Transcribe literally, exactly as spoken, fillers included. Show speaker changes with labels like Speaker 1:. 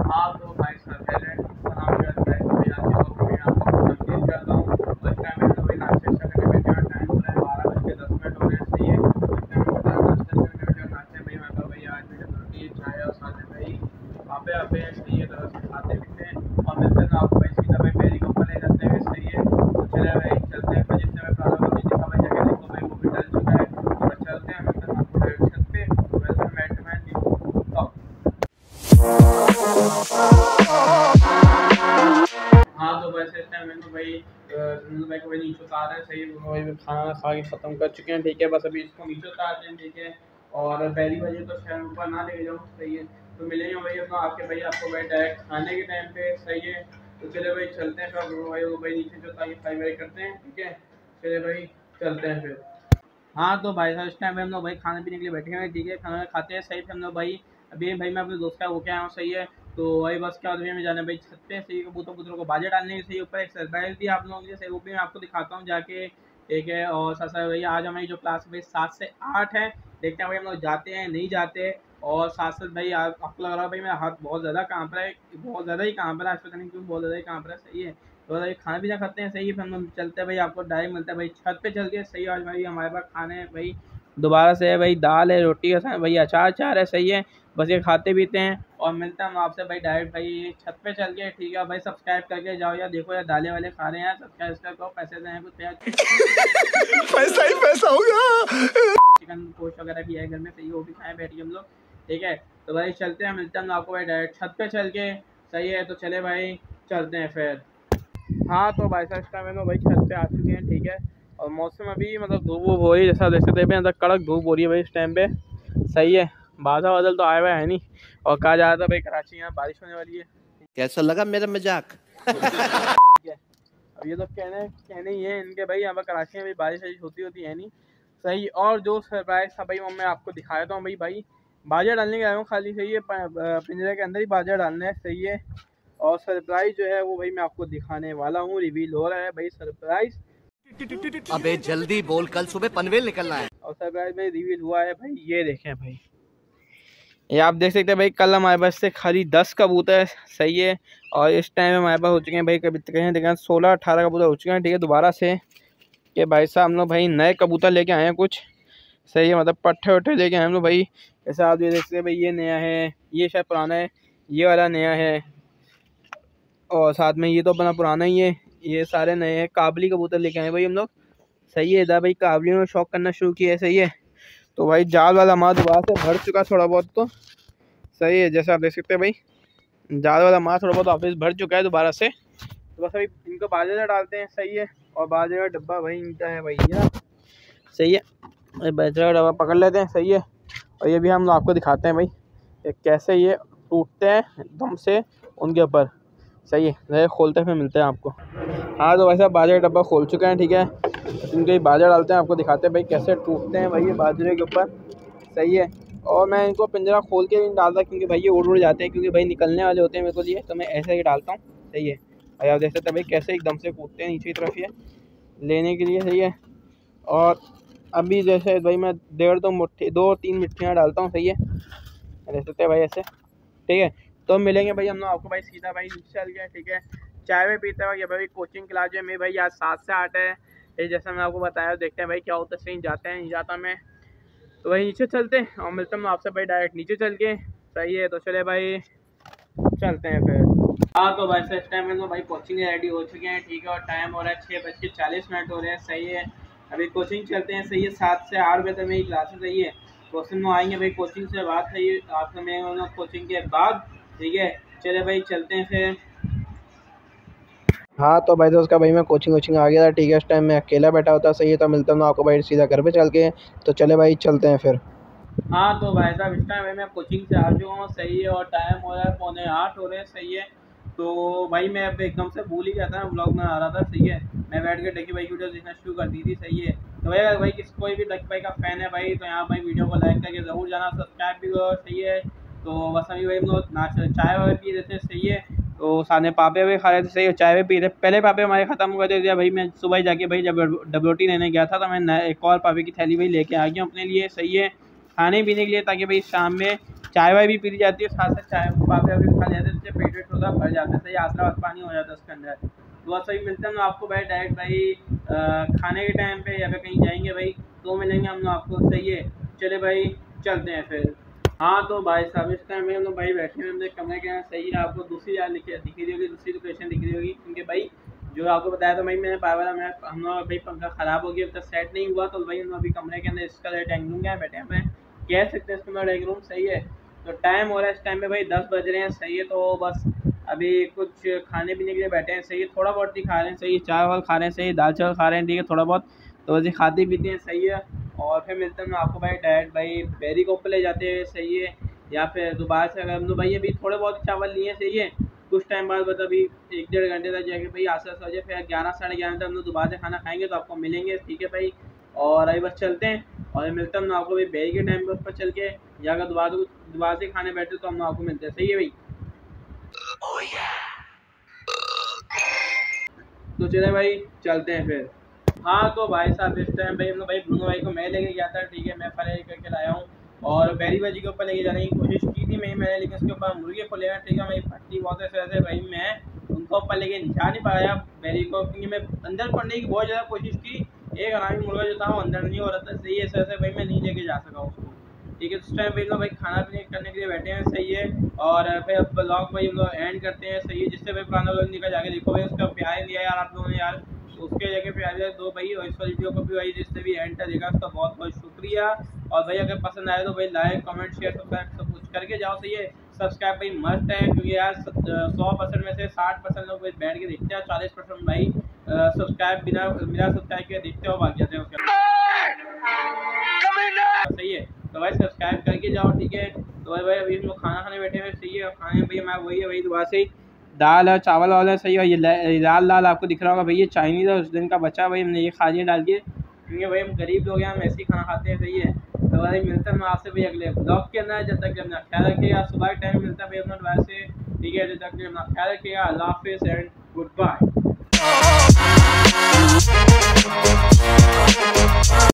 Speaker 1: हाँ तो भाई साहब पहले सलाम करता है भाई आज की कॉपी में आपको तकलीफ करता हूँ। उस टाइम में तो भाई नाश्ते करने में जो टाइम हो रहा है बारह बज के दस मिनट हो रहे हैं। सही है उस टाइम में बता नाश्ते करने में जो नाश्ते भाई मैं भाई आज भी रोटी चाय और साथ में भाई आपे आपे सही है तरह से खाते पीते हैं और मिलते हैं आपको भाई सीधा भाई पहली कंपनी ले जाते हैं। सही है तो चले भाई चलते हैं फिर जितने में प्राला वाली दिखा भाई जाके देखो भाई वो भी डल चुका है और चलते हैं मिलते हैं आपको डायरेक्ट छत पे। Welcome back to my new talk. हाँ तो बस इस टाइम में तो भाई सुनील भाई को भाई नीचे उतार है। सही भाई खाना खा के ख़त्म कर चुके हैं। ठीक है बस अभी इसको नीचे उतारते हैं। ठीक है और पहली बजे तो शायद ऊपर ना लेके जाऊँ। सही है तो मिलेंगे भाई अपना आके भाई आपको भाई डायरेक्ट खाने के टाइम पे। सही है तो चले भाई चलते हैं फिर भाई वो भाई नीचे जो ताकि फ्राई वाई करते हैं। ठीक है चले भाई चलते हैं फिर। हाँ तो भाई साहब इस टाइम पे हम लोग भाई खाने पीने के लिए बैठे हैं। ठीक है खाना खाते हैं। सही से हम लोग भाई अभी भाई मैं अपने दोस्त का वो क्या आया हूँ। सही है तो वही बस क्या होता है में जाना भाई छत पे। सही कबूतर कबूतरों को बाजे डालने के सही ऊपर एक सरप्राइज भी आप लोगों के सही वो भी मैं आपको दिखाता हूँ जाके। ठीक है और साथ साथ भाई आज हमारी जो क्लास भाई सात से आठ है। देखते हैं भाई हम लोग जाते हैं नहीं जाते। और साथ साथ भाई आप, आपको लग रहा है भाई मेरा हाथ बहुत ज़्यादा काँप रहा है बहुत ज़्यादा ही काँप रहा है। आज पता नहीं क्यों बहुत ज़्यादा ही काँप रहा है। सही है तो भाई खाना पीना खाते हैं। सही है फिर हम लोग चलते हैं भाई आपको डायरेक्ट मिलता है भाई छत पे चल के। सही आज भाई हमारे पास खाने हैं भाई दोबारा से है भाई दाल है रोटी है भाई अचार चार है। सही है बस ये खाते पीते हैं और मिलते हैं हम आपसे भाई डायरेक्ट भाई छत पे चल के। ठीक है भाई सब्सक्राइब करके जाओ यार देखो यार दाले वाले खा रहे हैं यार सब्सक्राइब करो पैसे दें कुछ यार
Speaker 2: पैसा ही पैसा होगा।
Speaker 1: चिकन गोश्त वगैरह भी है घर में। सही वो भी खाएं बैठ के हम लोग। ठीक है तो भाई चलते हैं मिलते हैं हम आपको भाई डायरेक्ट छत पे चल के। सही है तो चले भाई चलते हैं फिर। हाँ तो भाई साहब इस टाइम में भाई छत पे आ चुके हैं। ठीक है और मौसम अभी मतलब धूप वूप हो रही है जैसा देख सकते हैं मतलब कड़क धूप हो रही है भाई इस टाइम पे। सही है बादल बादल तो आया हुआ है नहीं और कहा जा रहा था भाई कराची यहाँ बारिश होने वाली है।
Speaker 2: कैसा लगा मेरा मजाक?
Speaker 1: ठीक है अब ये तो कहने कहने ही है इनके भाई यहाँ पर कराची में भाई बारिश वारिश होती होती है नहीं। सही और जो सरप्राइज था भाई वो मैं आपको दिखाया था भाई भाई बाजा डालने के आया हूँ खाली। सही है पिंजरे के अंदर ही बाजा डालना है। सही है और सरप्राइज जो है वो भाई मैं आपको दिखाने वाला हूँ रिवील हो रहा है भाई सरप्राइज।
Speaker 2: अबे जल्दी बोल कल सुबह पनवेल निकलना है।
Speaker 1: और सरप्राइज भाई रिवील हुआ है भाई ये देखें भाई ये आप देख सकते हैं भाई कल हमारे पास से खाली दस कबूतर। सही है और इस टाइम हमारे पास हो चुके हैं भाई कभी कहीं देखा सोलह अठारह कबूतर हो चुके हैं। ठीक है दोबारा से कि भाई साहब हम लोग भाई नए कबूतर लेके आए हैं कुछ। सही है मतलब पट्टे वट्टे लेके आए हम लोग भाई जैसे आप ये देख सकते हैं भाई ये नया है ये शायद पुराना है ये वाला नया है और साथ में ये तो अपना पुराना ही है ये सारे नए हैं। काबली कबूतर लेके आए भाई हम लोग। सही है इधर भाई काबली में शौक करना शुरू किया है। सही है तो भाई जाल वाला माल दोबारा से भर चुका थोड़ा बहुत तो। सही है जैसे आप देख सकते हैं भाई जाल वाला माल थोड़ा बहुत ऑफिस भर चुका है दोबारा से। तो बस अभी इनको बाजरा डालते हैं। सही है और बाजरे का डब्बा भाई इनका है भैया। सही है बाजरे का डब्बा पकड़ लेते हैं। सही है और ये भी हम लोग आपको दिखाते हैं भाई कैसे ये टूटते हैं एकदम से उनके ऊपर। सही है खोलते फिर मिलते हैं आपको। हाँ तो वैसे बाजरे का डब्बा खोल चुके हैं। ठीक है इनके बाजरा डालते हैं आपको दिखाते हैं भाई कैसे टूटते हैं भाई ये बाजरे के ऊपर। सही है और मैं इनको पिंजरा खोल के नहीं डालता क्योंकि भाई ये उड़ उड़ जाते हैं क्योंकि भाई निकलने वाले होते हैं मेरे को लिए तो मैं ऐसे ही डालता हूँ। सही है भाई आप देख सकते हैं भाई कैसे एकदम से कूदते हैं नीचे की तरफ ये लेने के लिए। सही है और अभी जैसे भाई मैं डेढ़ दो मुट्ठी दो तीन मिट्टियाँ डालता हूँ। सही है देख सकते हैं भाई ऐसे। ठीक है तो मिलेंगे भाई हम लोग आपको भाई सीधा भाई नीचे चल गए। ठीक है चाय में पीते हुए भाई कोचिंग क्लास जो है मेरी भाई आज सात से आठ है। ये जैसा मैं आपको बताया देखते हैं भाई क्या होता है सही जाते हैं नहीं जाता मैं तो भाई नीचे चलते हैं और मिलता हूँ आपसे भाई डायरेक्ट नीचे चल के। सही है तो चले भाई चलते हैं फिर। हाँ तो भाई इस टाइम में तो भाई कोचिंग रेडी हो चुके हैं। ठीक है और टाइम हो रहा है छः बज के चालीस मिनट हो रहे हैं। सही है अभी कोचिंग चलते हैं। सही है सात से आठ बजे तक मेरी क्लासेस। सही है क्वेश्चन में आएंगे भाई कोचिंग से बात सही है आपसे मैं कोचिंग के बाद। ठीक है चले भाई चलते हैं फिर। हाँ तो भाई दोस्त का भाई मैं कोचिंग वोचिंग आ गया था। ठीक है इस टाइम मैं अकेला बैठा होता। सही है तो मिलता हूँ आपको भाई सीधा घर पे चल के। तो चले भाई चलते हैं फिर। हाँ तो भाई साहब इस टाइम भाई मैं कोचिंग से आ चुका हूँ। सही है और टाइम हो रहा है पौने आठ हो रहे हैं। सही है तो भाई मैं अब एकदम से भूल ही गया था ब्लॉग में आ रहा था। सही है मैं बैठ के डकी भाई की वीडियो देखना शुरू कर दी थी। सही है तो भाई अगर भाई किस कोई भी डकी भाई का फ़ैन है भाई तो यहाँ भाई वीडियो को लाइक करके ज़रूर जाना सब्सक्राइब भी करो। सही है तो बस अभी भाई हम लोग नाश्ता चाय वगैरह पी रहे थे। सही है तो सामने पापे भी खा रहे थे। सही है चाय भी पी रहे पहले पापे हमारे ख़त्म कर दिया भाई। मैं सुबह जाके भाई जब डब्ल्यूटी लेने गया था तो मैं एक और पापे की थैली भाई लेके आ गया अपने लिए। सही है खाने पीने के लिए, ताकि भाई शाम में चाय वाय भी पी जाती है, साथ साथ चाय पापड़ भी खा जाते हैं, उससे पेट वेट थोड़ा भर जाता है, सही आसरा पानी हो जाता है उसके अंदर। तो बस वही मिलते हैं हम आपको भाई डायरेक्ट भाई आ, खाने के टाइम पे, या फिर कहीं जाएंगे भाई तो मिलेंगे हम लोग आपको, सही है। चले भाई चलते हैं फिर। हाँ तो भाई साहब इस टाइम में हम लोग भाई बैठे हुए अपने कमरे के यहाँ, सही है। आपको दूसरी जगह लिखी दिख रही होगी, दूसरी लोकेशन दिख रही होगी, क्योंकि भाई जो आपको बताया था भाई मैंने बार बार मैं हम लोग भाई पंखा ख़राब हो गया, अब तक सेट नहीं हुआ, तो भाई हम अभी कमरे के अंदर इसका ड्राइंग रूम क्या बैठे हैं, मैं कह सकते हैं इसका ड्राइंग रूम, सही है। तो टाइम हो रहा है इस टाइम में भाई दस बज रहे हैं, सही है। तो बस अभी कुछ खाने पीने के लिए बैठे हैं, सही है। थोड़ा बहुत ही खा रहे हैं, सही है। चाय वाल खा रहे हैं, सही है। दाल चावल खा रहे हैं, ठीक है, थोड़ा बहुत। तो वैसे खाते पीते हैं, सही है। और फिर मिलते हैं आपको भाई डायरेक्ट भाई बेरी को ऊपर ले जाते हैं, सही है। या फिर दोबारा से अगर हम लोग भाई अभी थोड़े बहुत चावल लिए, सही है। कुछ टाइम बाद मतलब अभी एक डेढ़ घंटे तक जाके भाई आस पास बजे, फिर ग्यारह साढ़े ग्यारह तक हम लोग दोबारा से खाना खाएंगे, तो आपको मिलेंगे, ठीक है भाई। और अभी बस चलते हैं और मिलते हैं हम आपको भाई बेरी के टाइम पे ऊपर चल के, या अगर दोबारा दोबारा से खाने बैठे तो हम आपको मिलते हैं, सही है भाई। तो चले भाई चलते हैं फिर। हाँ तो भाई साहब इस टाइम भाई हम लोग भाई ब्रूनो भाई को मैं लेके गया था, ठीक है, मैं फले करके लाया हूँ, और बेरी भाजी के ऊपर लेके जाने की कोशिश की थी मैं मैंने, लेकिन उसके ऊपर मुर्गे को लेगा, ठीक है। मैं फटती बहुत ऐसे ऐसे भाई मैं उनको ऊपर लेके जा नहीं पाया बेरी को, क्योंकि मैं अंदर पढ़ने की बहुत ज़्यादा कोशिश की, एक हरामी मुर्गा जो था वो अंदर नहीं हो रहा था, सही है। ऐसे ऐसे भाई मैं नहीं लेके जा सका उसको, ठीक है। उस टाइम भाई लोग भाई खाना पीने करने के लिए बैठे हैं, सही है। और फिर अब ब्लॉग भाई हम लोग एंड करते हैं, सही है। जिससे भाई पुराना लोग निकल जाके देखो भाई उसका प्यार दिया यार आप लोगों ने यार, तो उसके जगह प्यार दिया दो भाई, और इस वीडियो को भी भाई जिससे भी एंड तक देखा उसका बहुत बहुत शुक्रिया। और भाई अगर पसंद आए तो भाई लाइक कमेंट शेयर सब्सक्राइब सब कुछ करके जाओ, सही है। सब्सक्राइब भाई मस्त है, क्योंकि यार सौ परसेंट में से साठ परसेंट लोग भाई बैठ के देखते हैं, चालीस परसेंट भाई सब्सक्राइब बिना बिना सब्सक्राइब के देखते हो भाग जाते हैं उसके, सही है। तो भाई सब्सक्राइब करके जाओ, ठीक है। तो भाई भाई अभी हम लोग खाना खाने बैठे हैं, सही है। खाने भाई हमारा वही है भाई दोबारा से दाल और चावल वाला, सही है। ये लाल लाल आपको दिख रहा होगा भाई, ये चाइनीज़ है, उस दिन का बचा भाई हमने ये खा लिया डाल के, क्योंकि भाई हम गरीब लोग हैं, हम ऐसे ही खाना खाते हैं, सही है। तो भाई मिलता है मैं आपसे भाई अगले ब्लॉग के अंदर, जब तक अपना ख्याल रखिएगा। सुबह टाइम मिलता है भाई अपना दोबारा से, ठीक है। जब तक अपना ख्याल रखिएगा। अल्लाह हाफिज़ एंड गुड बाय।